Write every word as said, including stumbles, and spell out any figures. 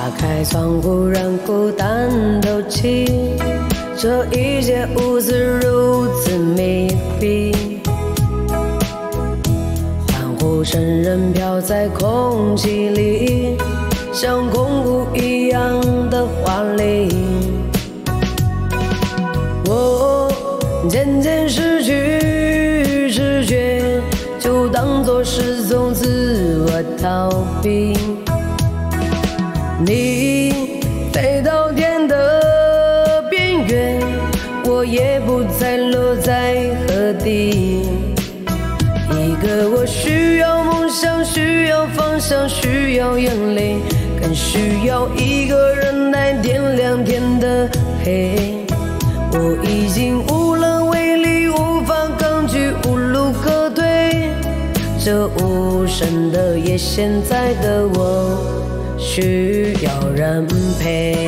打开窗户，让孤单透气，这一切屋子如此密闭，欢呼声仍飘在空气里，像空谷一样的华丽。我渐渐失去知觉，就当作是从自我逃避。你飞到天的边缘，我也不再落在河底。一个我需要梦想，需要方向，需要眼泪，更需要一个人来点亮天的黑。我已经无能为力，无法抗拒，无路可退。这无声的夜，现在的我需要人陪。